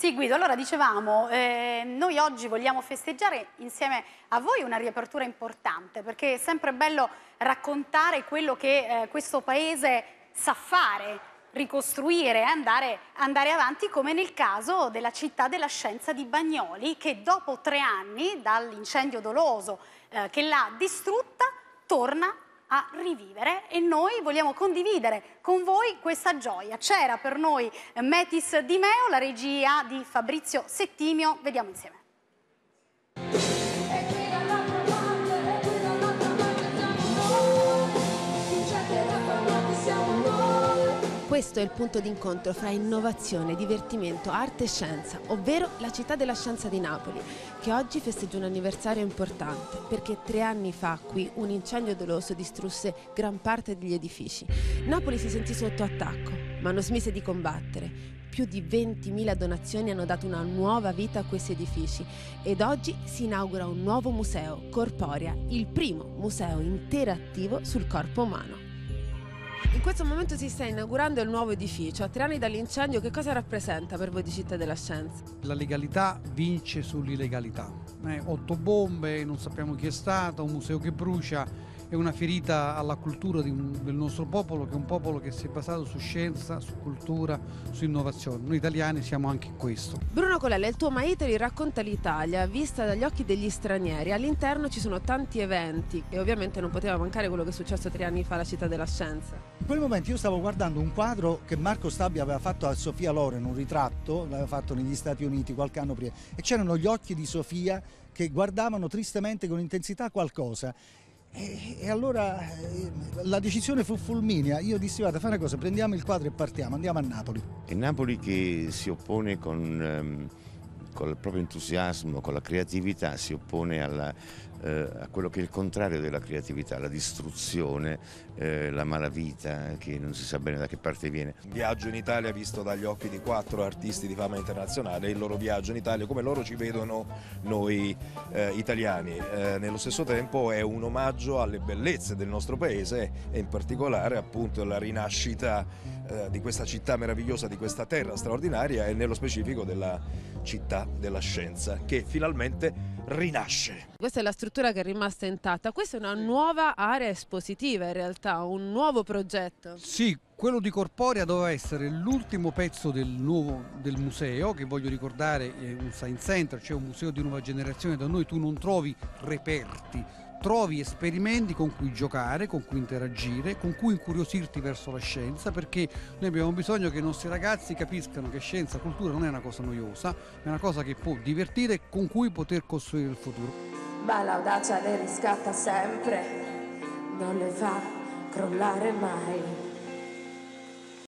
Sì, Guido, allora dicevamo, noi oggi vogliamo festeggiare insieme a voi una riapertura importante, perché è sempre bello raccontare quello che questo paese sa fare, ricostruire e andare avanti, come nel caso della città della scienza di Bagnoli, che dopo 3 anni dall'incendio doloso che l'ha distrutta, torna a rivivere, e noi vogliamo condividere con voi questa gioia. C'era per noi Metis Di Meo, la regia di Fabrizio Settimio. Vediamo insieme. Questo è il punto d'incontro fra innovazione, divertimento, arte e scienza, ovvero la città della scienza di Napoli, che oggi festeggia un anniversario importante, perché 3 anni fa qui un incendio doloso distrusse gran parte degli edifici. Napoli si sentì sotto attacco, ma non smise di combattere. Più di 20.000 donazioni hanno dato una nuova vita a questi edifici ed oggi si inaugura un nuovo museo, Corporea, il primo museo interattivo sul corpo umano. In questo momento si sta inaugurando il nuovo edificio. A 3 anni dall'incendio, che cosa rappresenta per voi di Città della Scienza? La legalità vince sull'illegalità. 8 bombe, non sappiamo chi è stato, un museo che brucia, è una ferita alla cultura del nostro popolo, che è un popolo che si è basato su scienza, su cultura, su innovazione. Noi italiani siamo anche questo. Bruno Colella, il tuo Maiteri racconta l'Italia vista dagli occhi degli stranieri. All'interno ci sono tanti eventi e ovviamente non poteva mancare quello che è successo 3 anni fa alla Città della Scienza. In quel momento io stavo guardando un quadro che Marco Stabia aveva fatto a Sofia Loren, un ritratto, l'aveva fatto negli Stati Uniti qualche anno prima, e c'erano gli occhi di Sofia che guardavano tristemente con intensità qualcosa. E allora la decisione fu fulminea. Io dissi: guarda, fai una cosa, prendiamo il quadro e partiamo, andiamo a Napoli. È Napoli che si oppone con il proprio entusiasmo, con la creatività, si oppone a quello che è il contrario della creatività, la distruzione, la malavita, che non si sa bene da che parte viene. Un viaggio in Italia visto dagli occhi di 4 artisti di fama internazionale, il loro viaggio in Italia, come loro ci vedono noi italiani. Nello stesso tempo è un omaggio alle bellezze del nostro paese e in particolare appunto la rinascita di questa città meravigliosa, di questa terra straordinaria, e nello specifico della città della scienza, che finalmente rinasce. Questa è la struttura che è rimasta intatta. Questa è una nuova area espositiva, in realtà, un nuovo progetto. Sì, quello di Corporea doveva essere l'ultimo pezzo del museo, che voglio ricordare è un science center, cioè un museo di nuova generazione. Da noi tu non trovi reperti, trovi esperimenti con cui giocare, con cui interagire, con cui incuriosirti verso la scienza, perché noi abbiamo bisogno che i nostri ragazzi capiscano che scienza, cultura non è una cosa noiosa, è una cosa che può divertire e con cui poter costruire il futuro. Ma l'audacia le riscatta sempre, non le fa crollare mai.